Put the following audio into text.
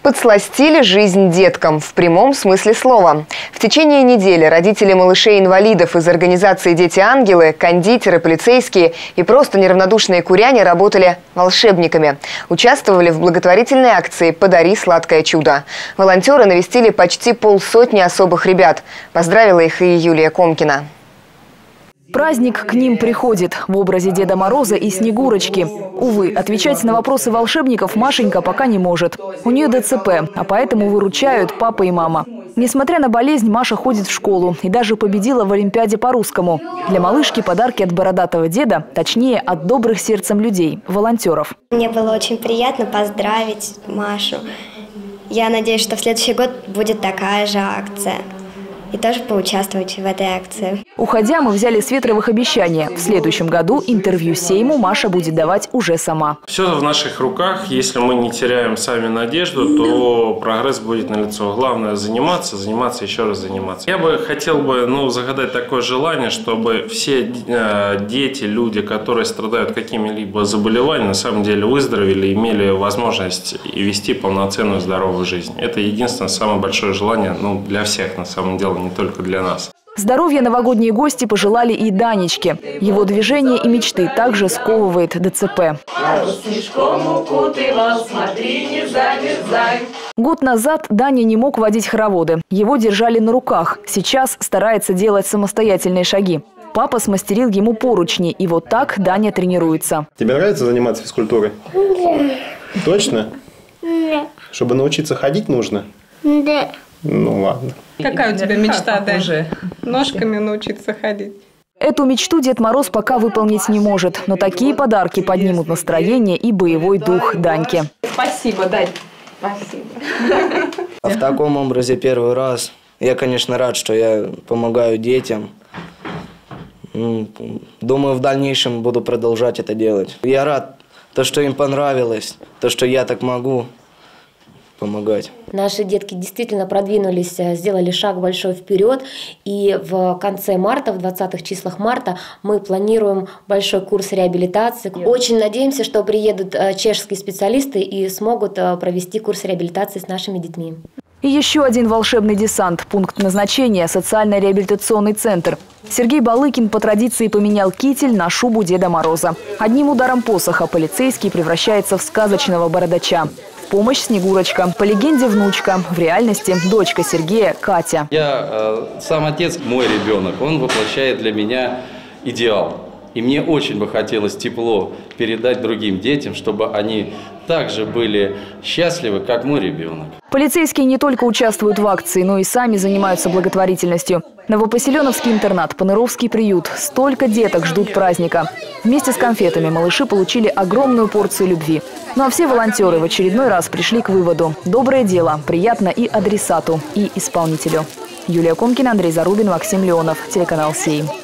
Подсластили жизнь деткам в прямом смысле слова. В течение недели родители малышей-инвалидов из организации «Дети-ангелы», кондитеры, полицейские и просто неравнодушные куряне работали волшебниками. Участвовали в благотворительной акции «Подари сладкое чудо». Волонтеры навестили почти полсотни особых ребят. Поздравила их и Юлия Комкина. Праздник к ним приходит в образе Деда Мороза и Снегурочки. Увы, отвечать на вопросы волшебников Машенька пока не может. У нее ДЦП, а поэтому выручают папа и мама. Несмотря на болезнь, Маша ходит в школу и даже победила в Олимпиаде по русскому. Для малышки подарки от бородатого деда, точнее, от добрых сердцем людей, волонтеров. Мне было очень приятно поздравить Машу. Я надеюсь, что в следующий год будет такая же акция. И тоже поучаствовать в этой акции. Уходя, мы взяли с Ветровых обещания. В следующем году интервью Сейму Маша будет давать уже сама. Все в наших руках. Если мы не теряем сами надежду, то прогресс будет налицо. Главное заниматься, еще раз заниматься. Я бы хотел загадать такое желание, чтобы все дети, люди, которые страдают какими-либо заболеваниями, на самом деле выздоровели, имели возможность вести полноценную здоровую жизнь. Это единственное самое большое желание для всех на самом деле. Не только для нас. Здоровья новогодние гости пожелали и Данечке. Его движения и мечты также сковывает ДЦП. Год назад Даня не мог водить хороводы. Его держали на руках. Сейчас старается делать самостоятельные шаги. Папа смастерил ему поручни, и вот так Даня тренируется. Тебе нравится заниматься физкультурой? Да. Точно? Да. Чтобы научиться ходить нужно? Да. Ну ладно. Какая у тебя мечта, да? Ножками научиться ходить. Эту мечту Дед Мороз пока выполнить не может, но такие подарки поднимут настроение и боевой дух Даньки. Спасибо, Дань. Спасибо. В таком образе первый раз. Я, конечно, рад, что я помогаю детям. Думаю, в дальнейшем буду продолжать это делать. Я рад, что им понравилось, что я так могу помогать. Наши детки действительно продвинулись, сделали шаг большой вперед. И в конце марта, в 20-х числах марта, мы планируем большой курс реабилитации. Очень надеемся, что приедут чешские специалисты и смогут провести курс реабилитации с нашими детьми. И еще один волшебный десант. Пункт назначения – социально-реабилитационный центр. Сергей Балыкин по традиции поменял китель на шубу Деда Мороза. Одним ударом посоха полицейский превращается в сказочного бородача. В помощь Снегурочка, по легенде внучка, в реальности дочка Сергея Катя. Я сам отец, мой ребенок, он воплощает для меня идеал. И мне очень бы хотелось тепло передать другим детям, чтобы они также были счастливы, как мой ребенок. Полицейские не только участвуют в акции, но и сами занимаются благотворительностью. Новопоселеновский интернат, Паныровский приют. Столько деток ждут праздника. Вместе с конфетами малыши получили огромную порцию любви. Ну а все волонтеры в очередной раз пришли к выводу: доброе дело приятно и адресату, и исполнителю. Юлия Комкина, Андрей Зарубин, Максим Леонов, телеканал «Сейм».